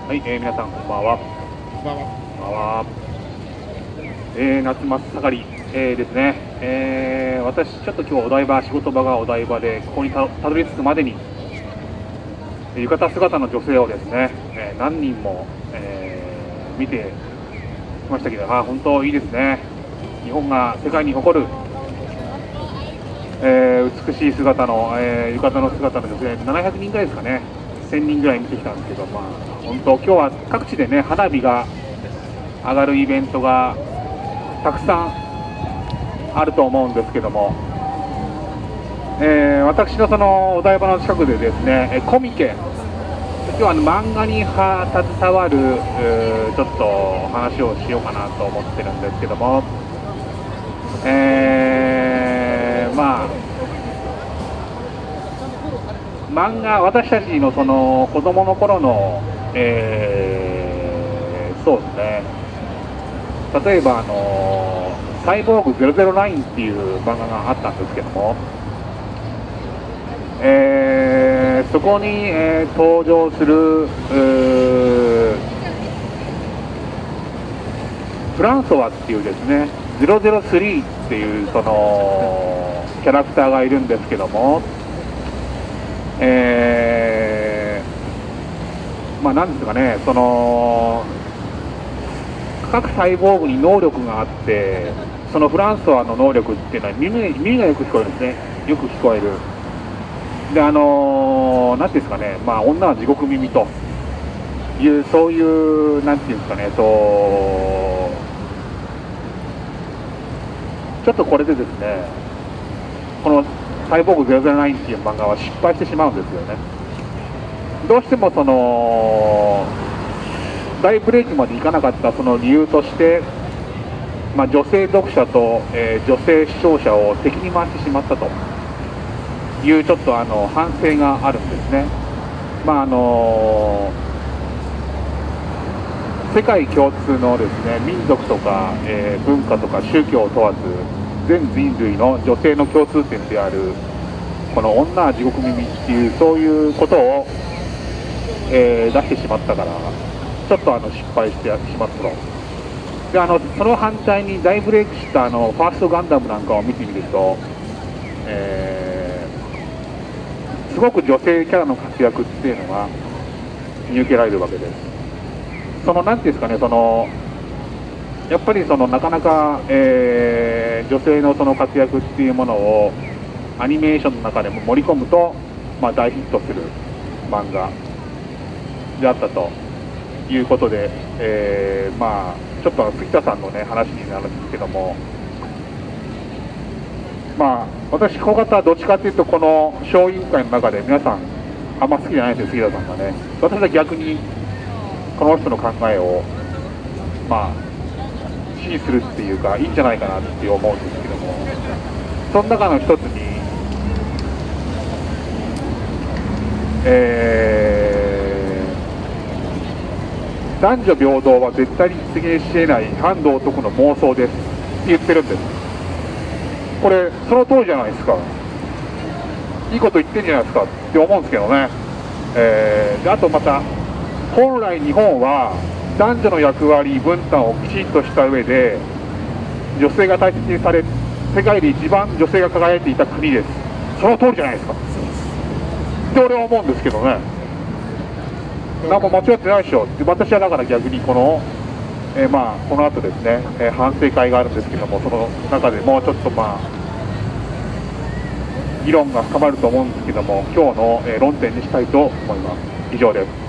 はい、皆さんこんばんは。 こんばんは。 こんばんは。夏真っ盛り、ですね。私ちょっと今日お台場、仕事場がお台場でここにたどり着くまでに浴衣姿の女性をですね、何人も、見てきましたけど、本当いいですね。日本が世界に誇る、美しい姿の、浴衣の姿の女性700人ぐらいですかね。1000人ぐらい見てきたんですけど、本当今日は各地でね、花火が上がるイベントがたくさんあると思うんですけども、私のそのお台場の近くでですね、コミケ、今日は漫画に携わるちょっとお話をしようかなと思ってるんですけども、漫画、私たちのその子供の頃の、そうですね、例えばサイボーグ009っていう漫画があったんですけども、そこに、登場するフランソワっていうですね003っていうそのキャラクターがいるんですけども、なんですかね、その各サイボーグに能力があって、そのフランソワの能力っていうのは耳がよく聞こえるんですね。よく聞こえる。で、なんていうんですかね、女は地獄耳という、そういう、なんていうんですかね、ちょっとこれでですね、このサイボーグ009っていう漫画は失敗してしまうんですよね。どうしてもその大ブレイクまでいかなかったその理由として、女性読者と、女性視聴者を敵に回してしまったというちょっと反省があるんですね。世界共通のですね、民族とか、文化とか宗教を問わず全人類の女性の共通点であるこの女は地獄耳っていうそういうことを、出してしまったからちょっと失敗してしまったと。でその反対に大ブレイクしたファーストガンダムなんかを見てみると、すごく女性キャラの活躍っていうのが見受けられるわけです。そのなんていうんですかね、そのやっぱりそのなかなか、女性のその活躍っていうものをアニメーションの中でも盛り込むと、大ヒットする漫画であったということで、ちょっと杉田さんのね話になるんですけども、私小型はどっちかというとこの小委員会の中で皆さんあんま好きじゃないんですよ、杉田さんがね。私は逆にこの人の考えを支持するっていうかいいんじゃないかなって思うんですけども、その中の一つに、男女平等は絶対に実現し得ない反道徳の妄想ですって言ってるんです。これその通りじゃないですか。いいこと言ってんじゃないですかって思うんですけどね。であとまた本来日本は男女の役割分担をきちんとした上で女性が大切にされ、世界で一番女性が輝いていた国です。その通りじゃないですかって俺は思うんですけどね。何も間違ってないでしょって。私はだから逆にこの後ですね、反省会があるんですけども、その中でもうちょっと議論が深まると思うんですけども、今日の論点にしたいと思います。以上です。